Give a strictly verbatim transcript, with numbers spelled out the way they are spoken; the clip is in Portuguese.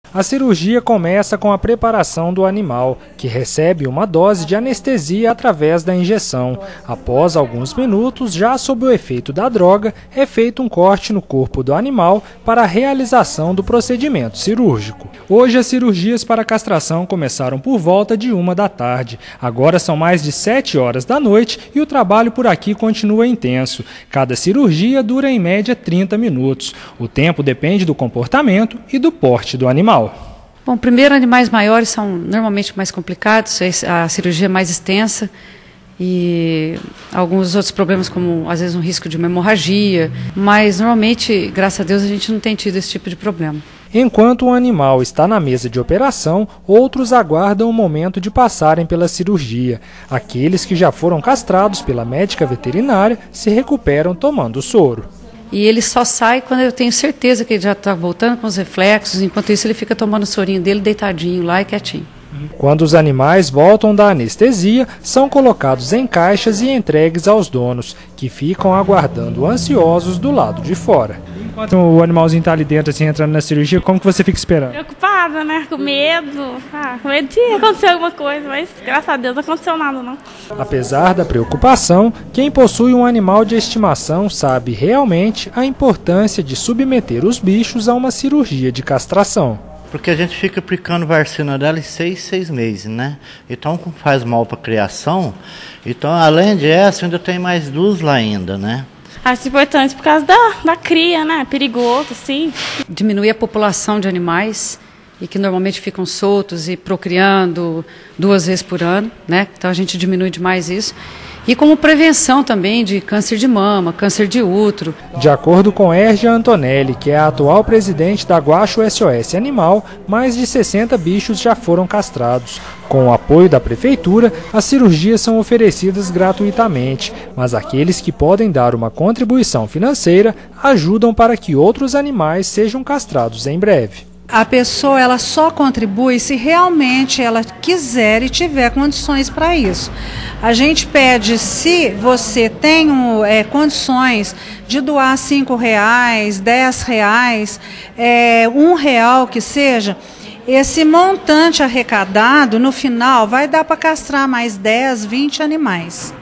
A cirurgia começa com a preparação do animal, que recebe uma dose de anestesia através da injeção. Após alguns minutos, já sob o efeito da droga, é feito um corte no corpo do animal para a realização do procedimento cirúrgico. Hoje as cirurgias para castração começaram por volta de uma da tarde. Agora são mais de sete horas da noite e o trabalho por aqui continua intenso. Cada cirurgia dura em média trinta minutos. O tempo depende do comportamento e do porte do animal. Bom, primeiro, animais maiores são normalmente mais complicados, a cirurgia é mais extensa e alguns outros problemas, como às vezes um risco de uma hemorragia, mas normalmente, graças a Deus, a gente não tem tido esse tipo de problema. Enquanto o animal está na mesa de operação, outros aguardam o momento de passarem pela cirurgia. Aqueles que já foram castrados pela médica veterinária se recuperam tomando soro. E ele só sai quando eu tenho certeza que ele já está voltando com os reflexos, enquanto isso ele fica tomando o sorinho dele deitadinho lá e quietinho. Quando os animais voltam da anestesia, são colocados em caixas e entregues aos donos, que ficam aguardando ansiosos do lado de fora. Enquanto o animalzinho está ali dentro, assim, entrando na cirurgia, como que você fica esperando? Preocupada, né? Com medo. Ah, com medo de acontecer alguma coisa, mas graças a Deus não aconteceu nada, não. Apesar da preocupação, quem possui um animal de estimação sabe realmente a importância de submeter os bichos a uma cirurgia de castração. Porque a gente fica aplicando vacina dela em seis, seis meses, né? Então faz mal para a criação. Então, além dessa, ainda tem mais duas lá ainda, né? Acho importante por causa da, da cria, né? Perigoso, sim. Diminuir a população de animais e que normalmente ficam soltos e procriando duas vezes por ano, né? Então a gente diminui demais isso. E como prevenção também de câncer de mama, câncer de útero. De acordo com Ergia Antonelli, que é a atual presidente da Guacho S O S Animal, mais de sessenta bichos já foram castrados. Com o apoio da prefeitura, as cirurgias são oferecidas gratuitamente, mas aqueles que podem dar uma contribuição financeira ajudam para que outros animais sejam castrados em breve. A pessoa ela só contribui se realmente ela quiser e tiver condições para isso. A gente pede, se você tem é, condições de doar cinco reais, dez reais, é, um real que seja, esse montante arrecadado no final vai dar para castrar mais dez, vinte animais.